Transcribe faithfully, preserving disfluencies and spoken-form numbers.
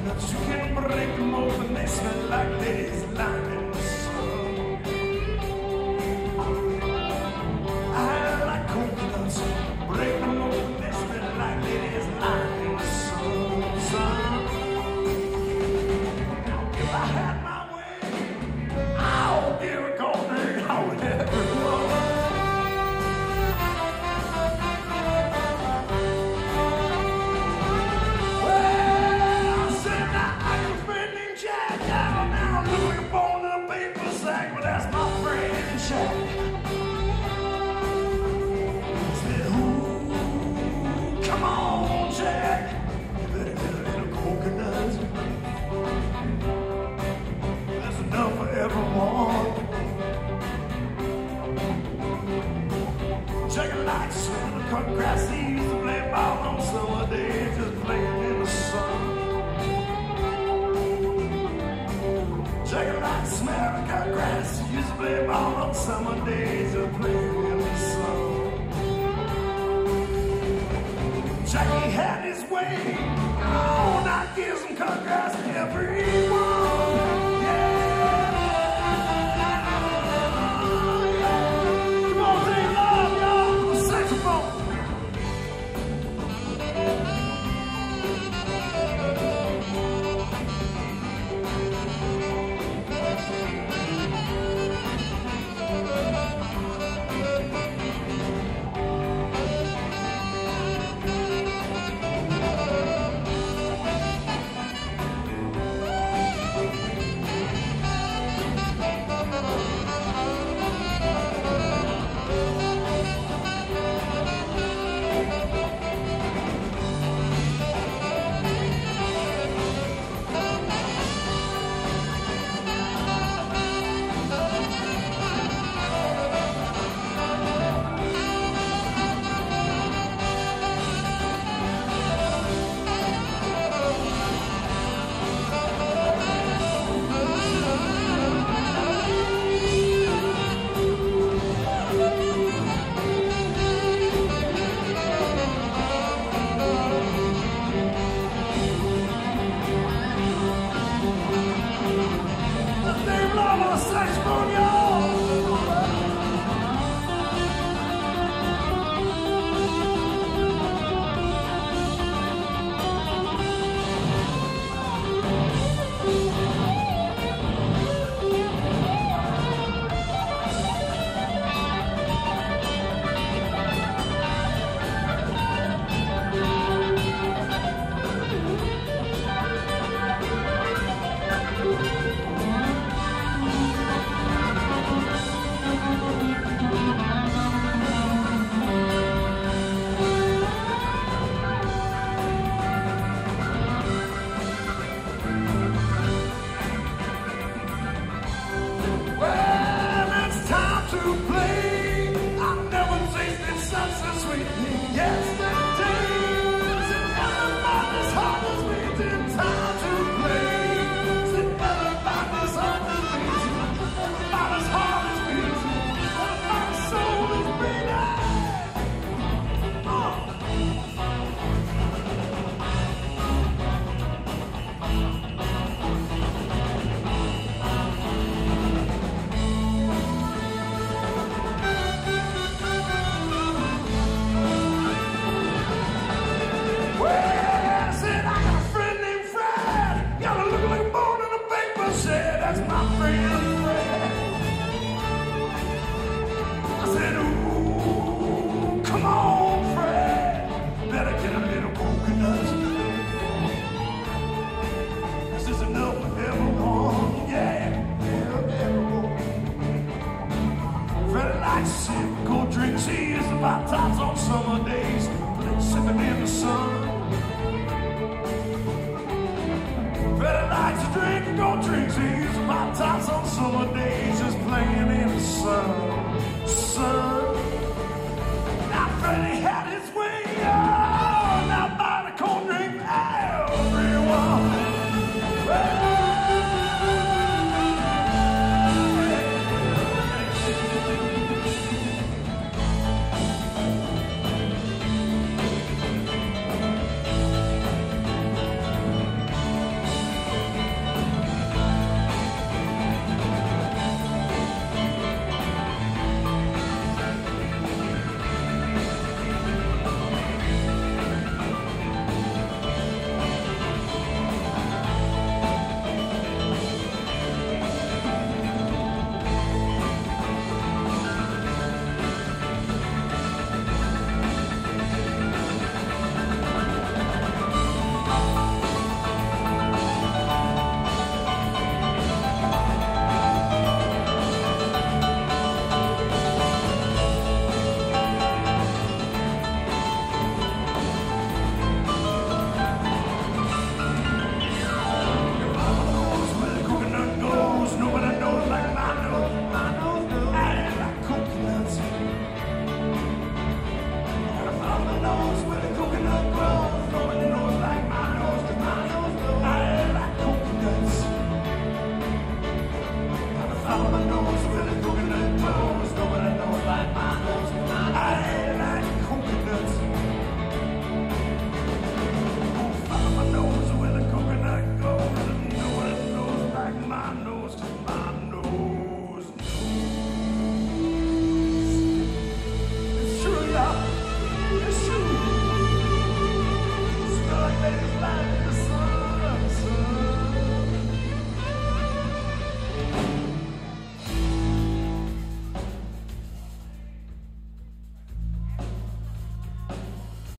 coconuts, you can break them open, they smell like ladies lying in the sun. I like coconuts, break them open, they smell like ladies lying in the sun, sun. Now if I had my way, I'll give a cold drink out with everyone. Said, ooh, come on, Jack. You better get a little coconut. That's enough for everyone. Jack likes to cut grass. He used to play ball on summer days, just playing in the sun. Jack likes to smell the cut grass. He used to play ball on summer days, just playing in the sun. Jackie had his way. Oh, now give some cut grass to everyone. Yeah. Come on, sing love, y'all. The saxophone. Sun, sun. Now Freddie had